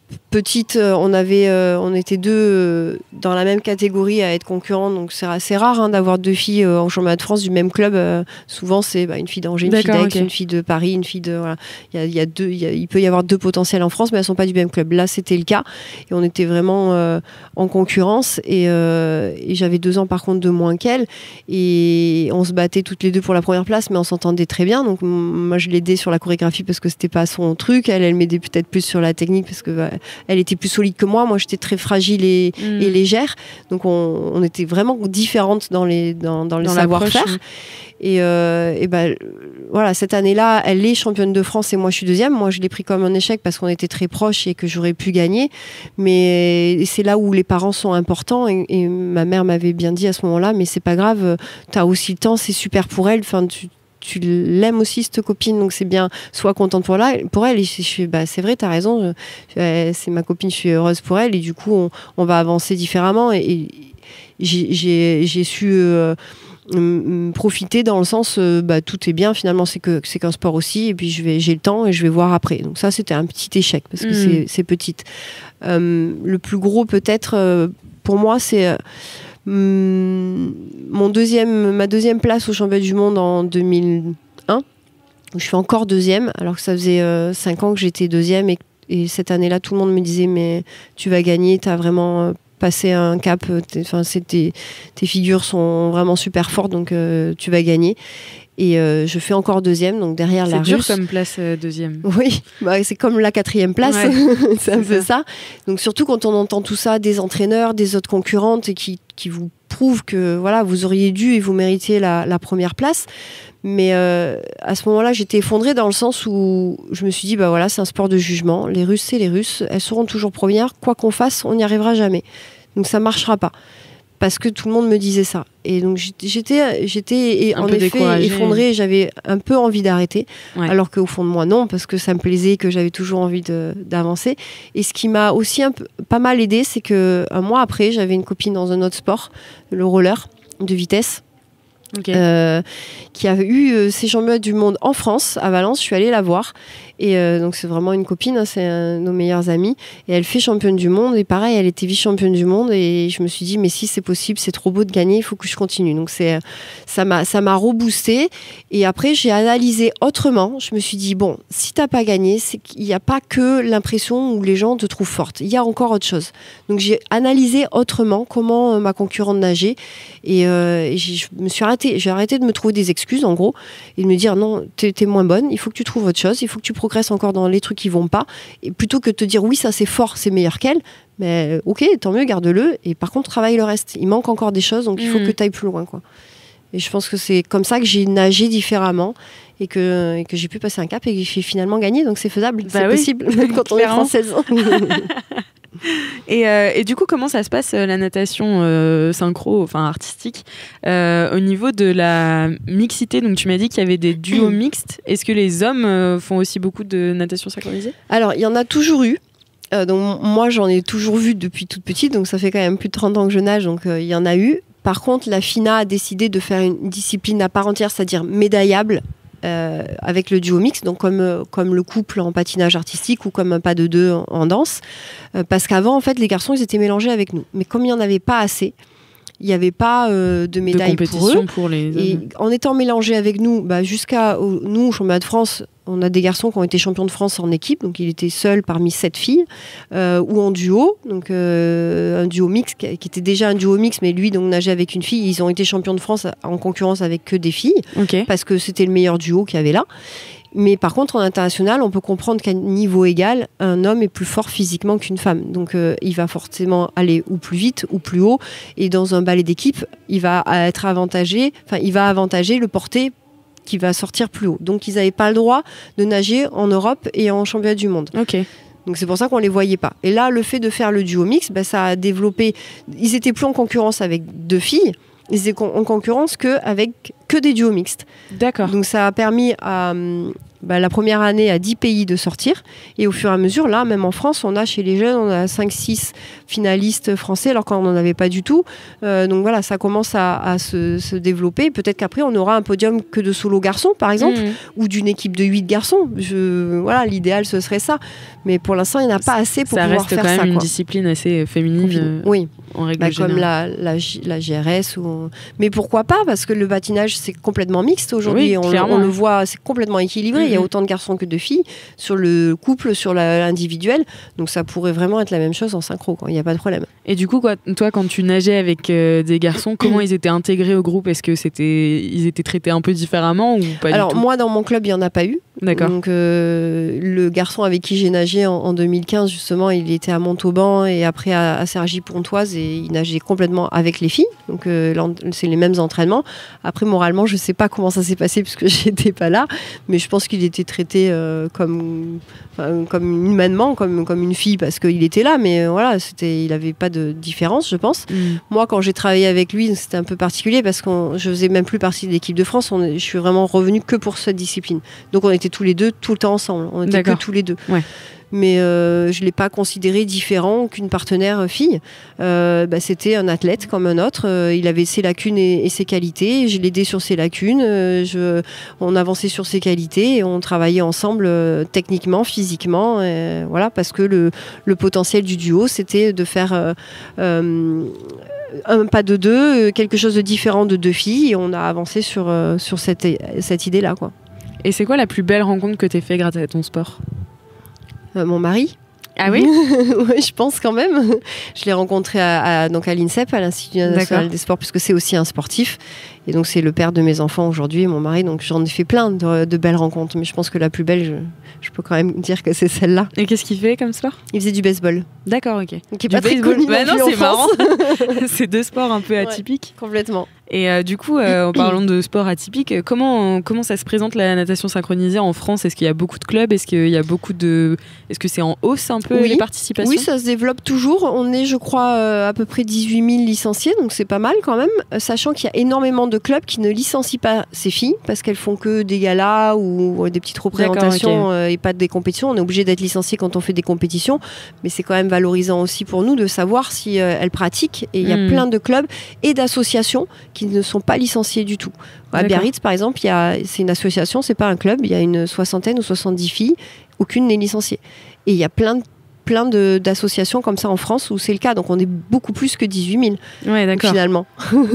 petite, on avait, euh, on était deux euh, dans la même catégorie à être concurrents, donc c'est assez rare hein, d'avoir deux filles euh, en championnat de France du même club. Euh, souvent, c'est bah, une fille d'Angers, une fille d'Aix, okay. une fille de Paris, une fille de. Voilà. Il y a, il y a deux, il, y a, il peut y avoir deux potentiels en France, mais elles sont pas du même club. Là, c'était le cas, et on était vraiment euh, en concurrence. Et, euh, et j'avais deux ans par contre de moins qu'elle, et on se battait toutes les deux pour la première place, mais on s'entendait très bien. Donc moi, je l'aidais sur la chorégraphie parce que c'était pas son truc. Elle, elle m'aidait peut-être plus sur la technique parce que bah, elle était plus solide que moi. Moi, j'étais très fragile et, mmh. et légère. Donc, on, on était vraiment différentes dans, les, dans, dans le dans savoir-faire. Hein. Et, euh, et ben, voilà, cette année-là, elle est championne de France et moi, je suis deuxième. Moi, je l'ai pris comme un échec parce qu'on était très proches et que j'aurais pu gagner. Mais c'est là où les parents sont importants. Et, et ma mère m'avait bien dit à ce moment-là, mais c'est pas grave, t'as aussi le temps, c'est super pour elle. Enfin, tu tu l'aimes aussi cette copine, donc c'est bien, sois contente pour, la, pour elle. Et je, je, bah, c'est vrai, t'as raison, je, c'est ma copine, je suis heureuse pour elle, et du coup on, on va avancer différemment. Et, et j'ai, j'ai, j'ai su euh, m- profiter dans le sens euh, bah, tout est bien finalement, c'est, que, c'est qu'un sport aussi, et puis je vais, j'ai le temps et je vais voir après. Donc ça, c'était un petit échec parce que mmh. c'est, c'est petite. Euh, le plus gros peut-être euh, pour moi, c'est euh, Mon deuxième, ma deuxième place au championnat du monde en deux mille un, où je suis encore deuxième, alors que ça faisait euh, cinq ans que j'étais deuxième, et, et cette année-là, tout le monde me disait mais tu vas gagner, tu as vraiment euh, passé un cap, enfin, tes, tes figures sont vraiment super fortes, donc euh, tu vas gagner. Et euh, je fais encore deuxième, donc derrière c'est la dur Russe. Comme place euh, deuxième. Oui, bah, c'est comme la quatrième place, ouais, c'est un peu ça. ça. Donc surtout quand on entend tout ça des entraîneurs, des autres concurrentes et qui, qui vous prouvent que voilà, vous auriez dû et vous méritiez la, la première place. Mais euh, à ce moment-là, j'étais effondrée dans le sens où je me suis dit, bah voilà, c'est un sport de jugement. Les Russes, c'est les Russes. Elles seront toujours premières. Quoi qu'on fasse, on n'y arrivera jamais. Donc ça ne marchera pas. Parce que tout le monde me disait ça. Et donc j'étais, j'étais en effet effondrée, j'avais un peu envie d'arrêter, ouais. alors qu'au fond de moi non, parce que ça me plaisait, que j'avais toujours envie de, d'avancer. Et ce qui m'a aussi un peu, pas mal aidé, c'est qu'un mois après, j'avais une copine dans un autre sport, le roller de vitesse, okay. euh, qui a eu euh, ses championnats du monde en France, à Valence. Je suis allée la voir. Et euh, donc c'est vraiment une copine, hein, c'est un de nos meilleurs amis, et elle fait championne du monde, et pareil, elle était vice-championne du monde, et je me suis dit mais si c'est possible, c'est trop beau de gagner, il faut que je continue. Donc c'est, ça m'a, ça m'a reboosté, et après j'ai analysé autrement. Je me suis dit bon, si t'as pas gagné, c'est qu'il n'y a pas que l'impression où les gens te trouvent forte, il y a encore autre chose. Donc j'ai analysé autrement comment euh, ma concurrente nageait, et, euh, et je me suis arrêtée, j'ai arrêté de me trouver des excuses en gros, et de me dire non, t'es, t'es moins bonne, il faut que tu trouves autre chose, il faut que tu progresse encore dans les trucs qui vont pas, et plutôt que de te dire oui ça c'est fort, c'est meilleur qu'elle, mais ok, tant mieux, garde-le, et par contre travaille le reste, il manque encore des choses, donc il faut mmh. que tu ailles plus loin quoi. Et je pense que c'est comme ça que j'ai nagé différemment, et que, et que j'ai pu passer un cap et que j'ai finalement gagné, donc c'est faisable, bah c'est oui. possible quand on est française. Et, euh, et du coup, comment ça se passe la natation euh, synchro, enfin artistique, euh, au niveau de la mixité? Donc tu m'as dit qu'il y avait des duos mixtes. Est-ce que les hommes euh, font aussi beaucoup de natation synchronisée? Alors il y en a toujours eu. Euh, donc moi j'en ai toujours vu depuis toute petite, donc ça fait quand même plus de trente ans que je nage, donc euh, il y en a eu. Par contre, la FINA a décidé de faire une discipline à part entière, c'est-à-dire médaillable. Euh, avec le duo mix, donc comme, euh, comme le couple en patinage artistique ou comme un pas de deux en, en danse, euh, parce qu'avant en fait les garçons ils étaient mélangés avec nous, mais comme il n'y en avait pas assez, il n'y avait pas euh, de médailles de pour eux, pour les et en étant mélangés avec nous, bah, jusqu'à au, nous au championnat de France, on a des garçons qui ont été champions de France en équipe, donc il était seul parmi sept filles, euh, ou en duo, donc euh, un duo mix qui, qui était déjà un duo mix, mais lui donc nageait avec une fille. Ils ont été champions de France en concurrence avec que des filles, okay. parce que c'était le meilleur duo qu'il y avait là. Mais par contre, en international, on peut comprendre qu'à niveau égal, un homme est plus fort physiquement qu'une femme. Donc, euh, il va forcément aller ou plus vite ou plus haut. Et dans un ballet d'équipe, il va être avantagé, enfin, il va avantager le porté qui va sortir plus haut. Donc, ils n'avaient pas le droit de nager en Europe et en championnat du monde. Ok. Donc, c'est pour ça qu'on ne les voyait pas. Et là, le fait de faire le duo mix, bah, ça a développé... Ils étaient plus en concurrence avec deux filles. Ils étaient en concurrence qu'avec que des duos mixtes. D'accord. Donc ça a permis à, bah, la première année à dix pays de sortir. Et au fur et à mesure, là, même en France, on a chez les jeunes, on a cinq six finalistes français, alors qu'on n'en avait pas du tout. Euh, donc voilà, ça commence à, à se, se développer. Peut-être qu'après, on aura un podium que de solo garçons, par exemple, mmh. ou d'une équipe de huit garçons. Je, voilà, l'idéal, ce serait ça. Mais pour l'instant, il n'y en a pas assez pour ça pouvoir faire ça. Ça reste quand même quoi. une discipline assez féminine. Euh, oui. En règle bah, générale. Comme la, la, la G R S. Ou... Mais pourquoi pas? Parce que le patinage, c'est complètement mixte aujourd'hui. Oui, on, on le voit, c'est complètement équilibré. Mm-hmm. Il y a autant de garçons que de filles sur le couple, sur l'individuel. Donc ça pourrait vraiment être la même chose en synchro. Il n'y a pas de problème. Et du coup, quoi, toi, quand tu nageais avec euh, des garçons, comment ils étaient intégrés au groupe? Est-ce que c'était, ils étaient traités un peu différemment ou pas? Alors du tout moi, dans mon club, il n'y en a pas eu. D'accord. Donc euh, le garçon avec qui j'ai nagé en, en deux mille quinze, justement, il était à Montauban et après à, à Cergy-Pontoise et il nageait complètement avec les filles. Donc euh, c'est les mêmes entraînements. Après, moralement, je ne sais pas comment ça s'est passé puisque j'étais pas là, mais je pense qu'il était traité euh, comme, enfin, comme humainement, comme, comme une fille parce qu'il était là, mais euh, voilà, c'était, il n'avait pas de différence, je pense. Mm. Moi, quand j'ai travaillé avec lui, c'était un peu particulier parce que je faisais même plus partie de l'équipe de France. On, je suis vraiment revenue que pour cette discipline. Donc on était tous les deux tout le temps ensemble. On était que tous les deux. Ouais. Mais euh, je ne l'ai pas considéré différent qu'une partenaire fille. Euh, bah, c'était un athlète comme un autre. Euh, il avait ses lacunes et, et ses qualités. Je l'aidais sur ses lacunes. Euh, je, on avançait sur ses qualités et on travaillait ensemble euh, techniquement, physiquement. Et, voilà, parce que le, le potentiel du duo, c'était de faire... Euh, euh, un pas de deux, quelque chose de différent de deux filles. Et on a avancé sur, euh, sur cette, cette idée-là, quoi. Et c'est quoi la plus belle rencontre que tu as fait grâce à ton sport? euh, Mon mari. Ah oui? Oui, je pense quand même. Je l'ai rencontré à, à, donc à l'INSEP, à l'Institut national des sports, puisque c'est aussi un sportif. Et donc, c'est le père de mes enfants aujourd'hui, mon mari. Donc, j'en ai fait plein de, de belles rencontres. Mais je pense que la plus belle, je, je peux quand même dire que c'est celle-là. Et qu'est-ce qu'il fait comme sport? Il faisait du baseball. D'accord, ok. Qui est pas très connu bah non, non c'est marrant. C'est deux sports un peu atypiques. Ouais, complètement. Et euh, du coup, euh, en parlant de sport atypique, comment, comment ça se présente la natation synchronisée en France? Est-ce qu'il y a beaucoup de clubs? Est-ce qu'il y a beaucoup de... Est-ce que c'est en hausse un peu, oui. les participations? Oui, ça se développe toujours. On est, je crois, euh, à peu près dix-huit mille licenciés, donc c'est pas mal quand même. Euh, sachant qu'il y a énormément de clubs qui ne licencient pas ces filles parce qu'elles font que des galas ou, ou des petites représentations okay. euh, et pas des compétitions. On est obligé d'être licencié quand on fait des compétitions, mais c'est quand même valorisant aussi pour nous de savoir si euh, elles pratiquent. Et il y a mmh. plein de clubs et d'associations qui ne sont pas licenciés du tout. À Biarritz, par exemple, il y a, c'est une association, c'est pas un club, il y a une soixantaine ou soixante-dix filles, aucune n'est licenciée. Et il y a plein de plein de, d'associations comme ça en France où c'est le cas, donc on est beaucoup plus que dix-huit mille ouais, d'accord. finalement.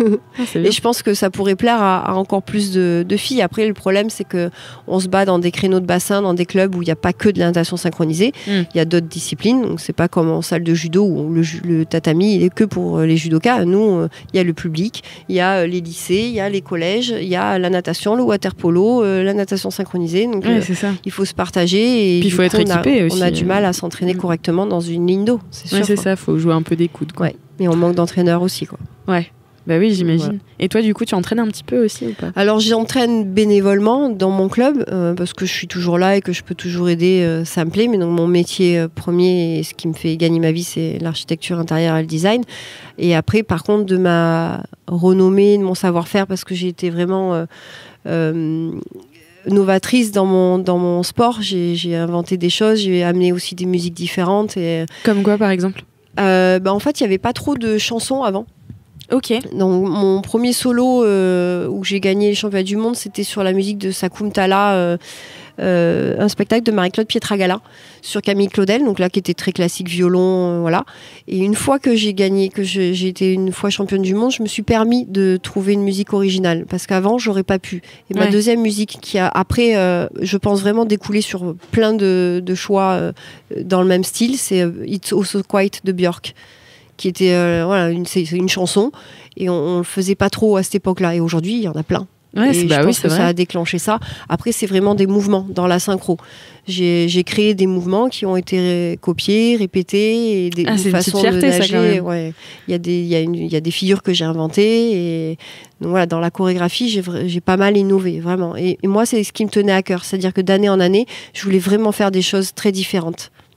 Et je pense que ça pourrait plaire à, à encore plus de, de filles. Après, le problème, c'est qu'on se bat dans des créneaux de bassin, dans des clubs où il n'y a pas que de la natation synchronisée, il mm. y a d'autres disciplines, donc c'est pas comme en salle de judo où le, le tatami il est que pour les judokas. Nous, il y a le public, il y a les lycées, il y a les collèges, il y a la natation, le water polo, euh, la natation synchronisée, donc ouais, euh, c'est ça. il faut se partager et puis il faut être équipé on a, aussi. On a du mal à s'entraîner mm. correctement dans une ligne d'eau, c'est sûr. Ouais, c'est ça, faut jouer un peu des coudes. Quoi. Ouais. Et on manque d'entraîneurs aussi, quoi. Ouais. Bah oui, j'imagine. Ouais. Et toi, du coup, tu entraînes un petit peu aussi ou pas? Alors, j'entraîne bénévolement dans mon club euh, parce que je suis toujours là et que je peux toujours aider, euh, ça me plaît. Mais donc, mon métier euh, premier et ce qui me fait gagner ma vie, c'est l'architecture intérieure et le design. Et après, par contre, de ma renommée, de mon savoir-faire, parce que j'ai été vraiment... Euh, euh, novatrice dans mon, dans mon sport, j'ai, j'ai inventé des choses, j'ai amené aussi des musiques différentes. Et, comme quoi, par exemple? euh, bah, En fait, il n'y avait pas trop de chansons avant. Ok. Donc, mon premier solo euh, où j'ai gagné les championnats du monde, c'était sur la musique de Sakoum Tala, euh, euh, un spectacle de Marie-Claude Pietragala sur Camille Claudel, donc là qui était très classique, violon, euh, voilà. Et une fois que j'ai gagné, que je, j'ai été une fois championne du monde, je me suis permis de trouver une musique originale parce qu'avant j'aurais pas pu. Et ma ouais. deuxième musique qui a après, euh, je pense vraiment découlé sur plein de, de choix euh, dans le même style, c'est euh, It's Also Quiet de Björk, qui était euh, voilà une, c'est une chanson et on, on le faisait pas trop à cette époque-là. Et aujourd'hui, il y en a plein. Ouais, et c'est, je bah pense oui, que c'est ça vrai. a déclenché ça. Après, c'est vraiment des mouvements dans la synchro. J'ai, j'ai créé des mouvements qui ont été ré- copiés, répétés, et des ah, c'est façons une petite fierté, de nager. Ça, quand même. Ouais. Il y a des, il y a une, il y a des figures que j'ai inventées et donc voilà, dans la chorégraphie, j'ai, j'ai pas mal innové, vraiment. Et, et moi, c'est ce qui me tenait à cœur, c'est-à-dire que d'année en année, je voulais vraiment faire des choses très différentes.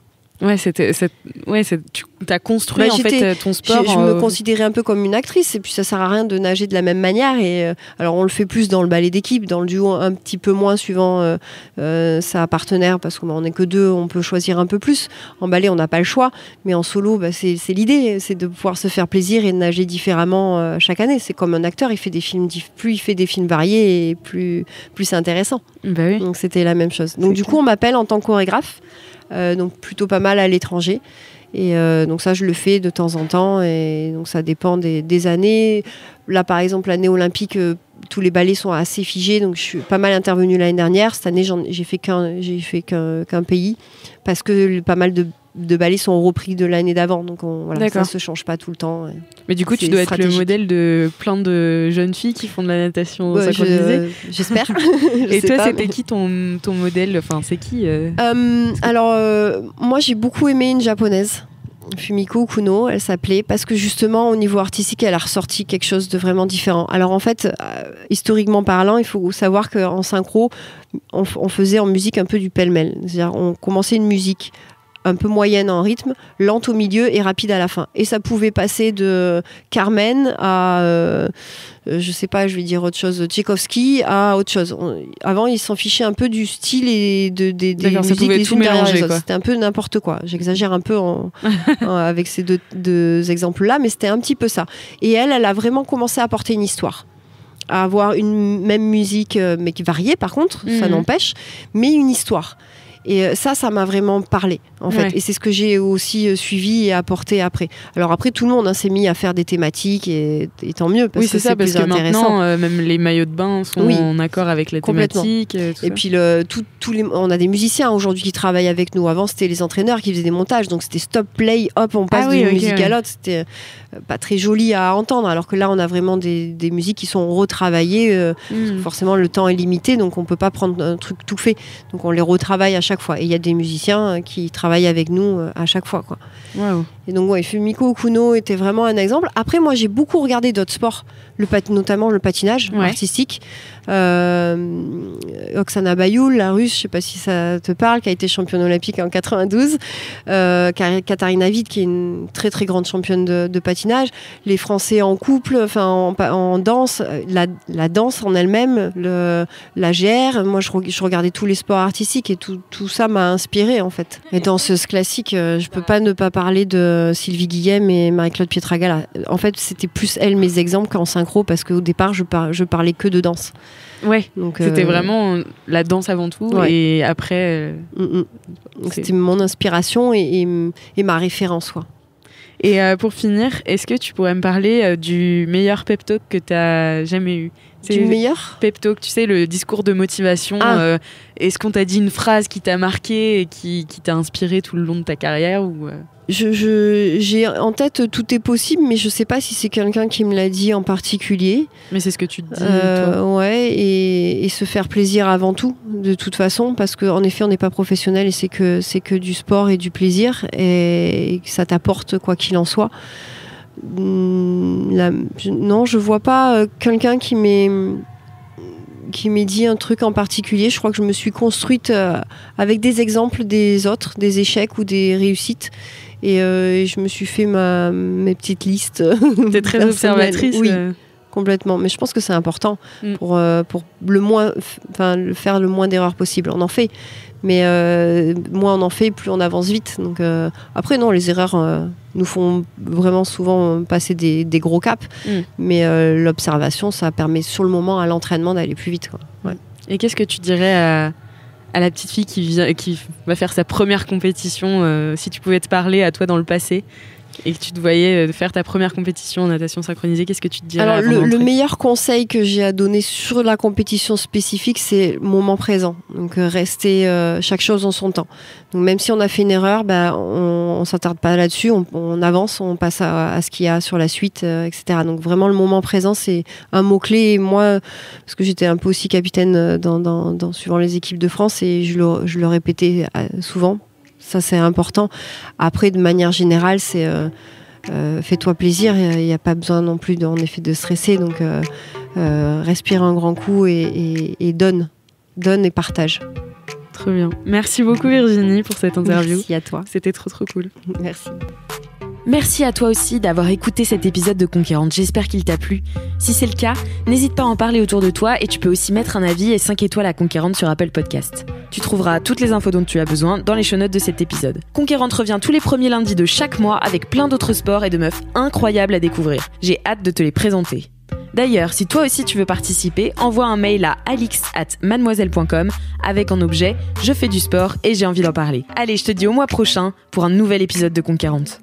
Ouais, c'était, c'est, ouais c'est, tu as construit bah, en fait ton sport. Je, je euh... me considérais un peu comme une actrice et puis ça sert à rien de nager de la même manière. Et euh, alors on le fait plus dans le ballet d'équipe, dans le duo un petit peu moins suivant euh, euh, sa partenaire parce qu'on n'est que deux, on peut choisir un peu plus. En ballet on n'a pas le choix, mais en solo bah, c'est, c'est l'idée, c'est de pouvoir se faire plaisir et de nager différemment euh, chaque année. C'est comme un acteur, il fait des films, plus il fait des films variés et plus, plus c'est intéressant. Bah oui. Donc c'était la même chose. Donc c'est du clair. coup on m'appelle en tant que chorégraphe. Euh, donc plutôt pas mal à l'étranger et euh, donc ça je le fais de temps en temps et donc ça dépend des, des années. Là par exemple l'année olympique euh, tous les ballets sont assez figés donc je suis pas mal intervenue l'année dernière. Cette année j'en, j'ai fait qu'un, j'ai fait qu'un, qu'un pays parce que pas mal de de ballets sont repris de l'année d'avant, donc on, voilà, ça se change pas tout le temps. Mais du coup, tu dois être le modèle de plein de jeunes filles qui font de la natation ouais, synchronisée. Je, j'espère. Et je toi, pas, c'était mais... qui ton, ton modèle? Enfin, c'est qui euh... Euh, Alors, euh, moi, j'ai beaucoup aimé une japonaise. Fumiko Kuno, elle s'appelait, parce que justement au niveau artistique elle a ressorti quelque chose de vraiment différent. Alors en fait, euh, historiquement parlant, il faut savoir qu'en synchro on, on faisait en musique un peu du pêle-mêle, c'est-à-dire on commençait une musique un peu moyenne en rythme, lente au milieu et rapide à la fin. Et ça pouvait passer de Carmen à, euh, je sais pas, je vais dire autre chose, Tchaïkovski à autre chose. On, avant, ils s'en fichaient un peu du style et de, de, des D'accord, musiques les tout unes derrière mélanger, les autres. quoi. C'était un peu n'importe quoi. J'exagère un peu en, en, avec ces deux, deux exemples-là, mais c'était un petit peu ça. Et elle, elle a vraiment commencé à apporter une histoire. À avoir une même musique, mais qui variée par contre, mmh. ça n'empêche, mais une histoire. Et ça, ça m'a vraiment parlé, en fait. Ouais. Et c'est ce que j'ai aussi suivi et apporté après. Alors après, tout le monde hein, s'est mis à faire des thématiques et, et tant mieux, parce oui, c'est que ça, c'est parce plus que intéressant. Maintenant, euh, même les maillots de bain sont oui, en accord avec les thématiques. Et, tout et ça. puis, le, tout, tout les, on a des musiciens aujourd'hui qui travaillent avec nous. Avant, c'était les entraîneurs qui faisaient des montages. Donc, c'était stop, play, hop, on passe ah, d'une oui, okay, musique ouais. à l'autre. C'était pas très joli à entendre. Alors que là, on a vraiment des, des musiques qui sont retravaillées. Euh, mmh. Forcément, le temps est limité, donc on peut pas prendre un truc tout fait. Donc, on les retravaille à chaque fois. Et il y a des musiciens qui travaillent avec nous à chaque fois, quoi. Wow. Et donc, ouais, Fumiko Kuno était vraiment un exemple. Après, moi, j'ai beaucoup regardé d'autres sports, le pat- notamment le patinage ouais. artistique. Euh, Oksana Bayoul, la russe, je ne sais pas si ça te parle, qui a été championne olympique en quatre-vingt-douze. Euh, Katarina Witt, qui est une très très grande championne de, de patinage. Les Français en couple, enfin en, en danse, la, la danse en elle-même, le, la G R. Moi, je, je regardais tous les sports artistiques et tout, tout ça m'a inspirée en fait. Et danseuse classique, je ne peux pas ne pas parler de Sylvie Guillem et Marie-Claude Pietragala. En fait, c'était plus elles mes exemples qu'en synchro parce qu'au départ, je, par, je parlais que de danse. Ouais, donc, c'était euh... vraiment la danse avant tout ouais. et après... Euh... Mm-hmm. C'était mon inspiration et, et, et ma référence, quoi. Et euh, pour finir, est-ce que tu pourrais me parler euh, du meilleur pep talk que tu as jamais eu? C'est du meilleur pep talk, tu sais, le discours de motivation. Ah. Euh, est-ce qu'on t'a dit une phrase qui t'a marqué et qui, qui t'a inspiré tout le long de ta carrière ou euh... je, je, j'ai en tête tout est possible, mais je sais pas si c'est quelqu'un qui me l'a dit en particulier. Mais c'est ce que tu te dis, euh, toi. Ouais, et, et se faire plaisir avant tout, de toute façon, parce qu'en effet, on n'est pas professionnel et c'est que, c'est que du sport et du plaisir, et, et que ça t'apporte quoi qu'il en soit. La, je, non, je vois pas euh, quelqu'un qui m'ait qui m'ait dit un truc en particulier. Je crois que je me suis construite euh, avec des exemples des autres, des échecs ou des réussites. Et, euh, et je me suis fait ma, mes petites listes. T'es très observatrice. Oui, euh... complètement. Mais je pense que c'est important mm. pour, euh, pour le moins, enfin, le faire le moins d'erreurs possible. On en fait. Mais euh, moins on en fait, plus on avance vite. Donc, euh, après, non, les erreurs euh, nous font vraiment souvent passer des, des gros caps. Mm. Mais euh, l'observation, ça permet sur le moment à l'entraînement d'aller plus vite, quoi. Ouais. Et qu'est-ce que tu dirais à, à la petite fille qui, vient, qui va faire sa première compétition, euh, si tu pouvais te parler à toi dans le passé et que tu te voyais faire ta première compétition en natation synchronisée, qu'est-ce que tu te dirais? Alors, le, le meilleur conseil que j'ai à donner sur la compétition spécifique, c'est le moment présent. Donc, euh, rester euh, chaque chose en son temps. Donc, même si on a fait une erreur, bah, on ne s'attarde pas là-dessus, on, on avance, on passe à, à ce qu'il y a sur la suite, euh, et cetera. Donc, vraiment, le moment présent, c'est un mot-clé. Et moi, parce que j'étais un peu aussi capitaine dans, dans, dans, suivant les équipes de France, et je le, je le répétais souvent. Ça, c'est important. Après, de manière générale, c'est euh, euh, fais-toi plaisir. Il n'y a pas besoin non plus, de, en effet, de stresser. Donc, euh, euh, respire un grand coup et, et, et donne. Donne et partage. Trop bien. Merci beaucoup Virginie pour cette interview. Merci à toi. C'était trop trop cool. Merci. Merci à toi aussi d'avoir écouté cet épisode de Conquérante, j'espère qu'il t'a plu. Si c'est le cas, n'hésite pas à en parler autour de toi et tu peux aussi mettre un avis et cinq étoiles à Conquérante sur Apple Podcast. Tu trouveras toutes les infos dont tu as besoin dans les show notes de cet épisode. Conquérante revient tous les premiers lundis de chaque mois avec plein d'autres sports et de meufs incroyables à découvrir. J'ai hâte de te les présenter. D'ailleurs, si toi aussi tu veux participer, envoie un mail à alix arobase mademoiselle point com avec en objet « Je fais du sport et j'ai envie d'en parler ». Allez, je te dis au mois prochain pour un nouvel épisode de Conquérante.